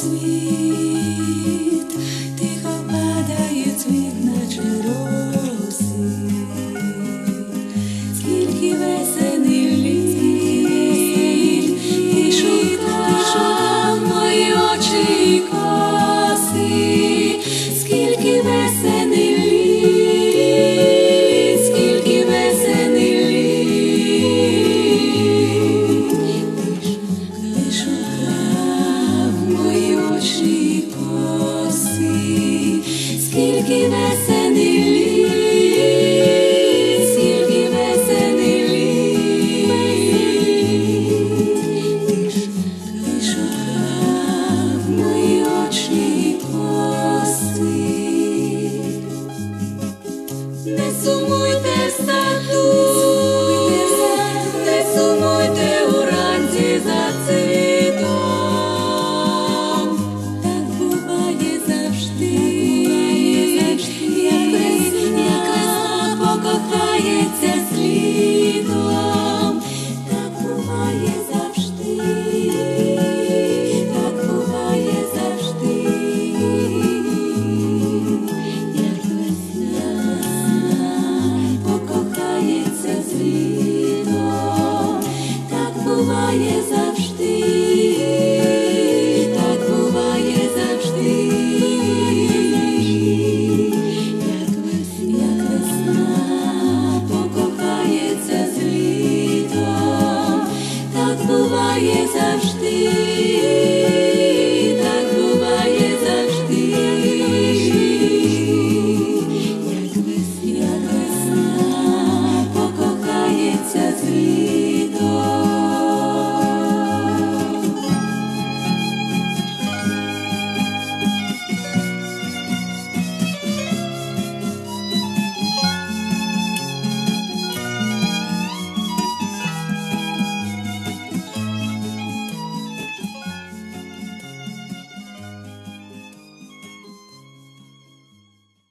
світ, тихо падає цвіт, наче роси. Скільки весени літ ти шукав мої очі й коси. Скільки весени літ, скільки весени літ ти шукав мої очі й коси. Скільки весени літ, скільки весени літ ти шукав мої очі й коси. Не сумуйте в саду, не сумуйте уранці за цвітом. Так буває завжди, як весна покохається з літом. Так буває завжди, так буває завжди, як весна покохається з літом. Так буває завжди, так буває завжди, як весна покохається з літом. Так буває завжди.